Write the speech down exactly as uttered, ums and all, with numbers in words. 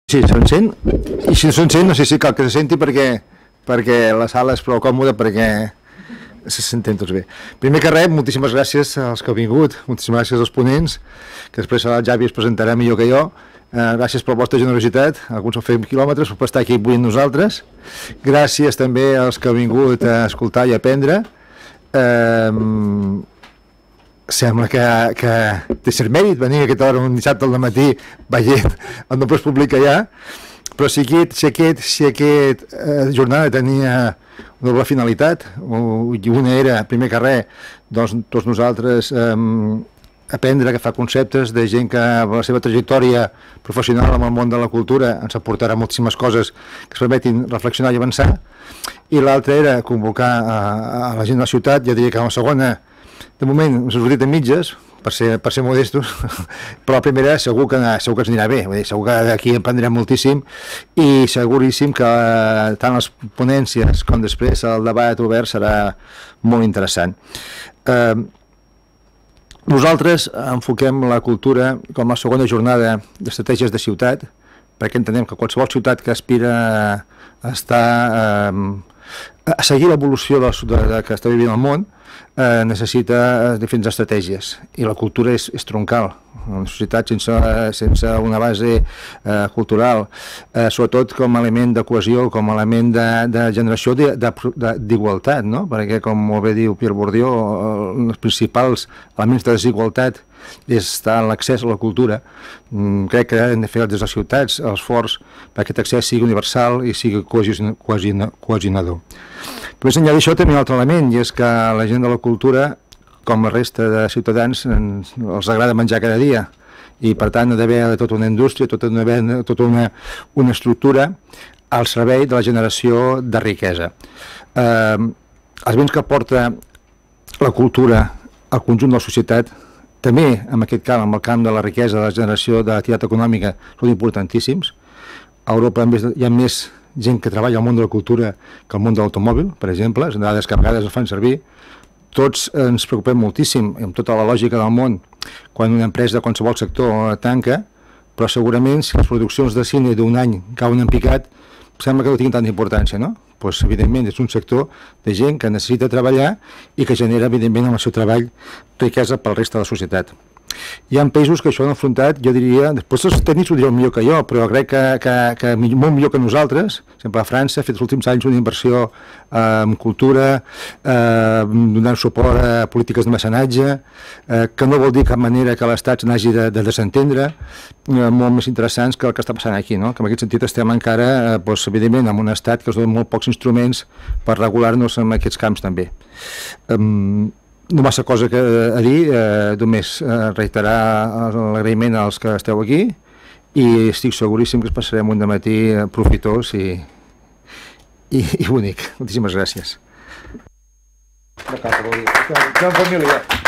Sí, se'n sent, i si no se'n sent no sé si cal que se senti perquè, perquè la sala és prou còmoda perquè se sentem tots bé. Primer que res, moltíssimes gràcies als que heu vingut, moltíssimes gràcies als ponents, que després el Javi es presentarà millor que jo. Eh, gràcies per la vostra generositat, alguns heu fet quilòmetres per estar aquí avui amb nosaltres. Gràcies també als que heu vingut a escoltar i a aprendre. Eh, sembla que, que té cert mèrit venir a aquesta hora un dissabte al matí veient el nombre públic que hi ha, però si aquest, si aquest, si aquest eh, jornada tenia una doble finalitat, i una era, primer que res, doncs, tots nosaltres eh, aprendre a agafar conceptes de gent que amb la seva trajectòria professional en el món de la cultura ens aportarà moltíssimes coses que ens permetin reflexionar i avançar, i l'altra era convocar a, a la gent de la ciutat. Ja diria que la segona de moment ens ha sortit a mitges, per ser, per ser modestos, però la primera segur que, segur que ens anirà bé, vull dir, segur que d'aquí en prendrem moltíssim i seguríssim que tant les ponències com després el debat obert serà molt interessant. Eh, nosaltres enfoquem la cultura com a segona jornada d'estratègies de ciutat, perquè entenem que qualsevol ciutat que aspira a estar eh, a seguir l'evolució de, de, de que està vivint el món Eh, necessita diferents estratègies, i la cultura és, és troncal. Una societat sense, sense una base eh, cultural, eh, sobretot com a element de cohesió, com a element de, de generació d'igualtat, no? Perquè, com molt bé diu Pierre Bourdieu, els principals elements de desigualtat està l'accés a la cultura. Mm, crec que hem de fer des de les ciutats l'esforç perquè aquest accés sigui universal i sigui cohesionador. Més enllà d'això també hi ha un altre element, i és que la gent de la cultura, com la resta de ciutadans, ens, els agrada menjar cada dia, i per tant ha d'haver tota una indústria, tota una, tota una, una estructura al servei de la generació de riquesa. Eh, els béns que aporta la cultura al conjunt de la societat, també en aquest camp, en el camp de la riquesa, de la generació d'activitat econòmica, són importantíssims. A Europa hi ha més gent que treballa al món de la cultura que al món de l'automòbil, per exemple, són dades que a vegades es fan servir. Tots ens preocupem moltíssim, amb tota la lògica del món, quan una empresa de qualsevol sector tanca, però segurament si les produccions de cine d'un any cauen en picat, sembla que no tinguin tanta importància, no? Doncs, evidentment, és un sector de gent que necessita treballar i que genera, evidentment, amb el seu treball riquesa pel reste de la societat. Hi ha països que això han afrontat, jo diria, després els tècnics ho diran millor que jo, però crec que, que, que molt millor que nosaltres. Per exemple, a França ha fet els últims anys una inversió eh, en cultura, eh, donant suport a polítiques de mecenatge, eh, que no vol dir cap manera que l'Estat n'hagi de, de desentendre, eh, molt més interessants que el que està passant aquí, no? Que en aquest sentit estem encara, eh, doncs, evidentment, en un Estat que es dona molt pocs instruments per regular-nos en aquests camps també. Eh, No massa cosa que a dir, eh, només eh, reiterar l'agraïment als que esteu aquí, i estic seguríssim que es passarem un dematí profitós i, i, i bonic. Moltíssimes gràcies. No cal que vulgui. Que em família.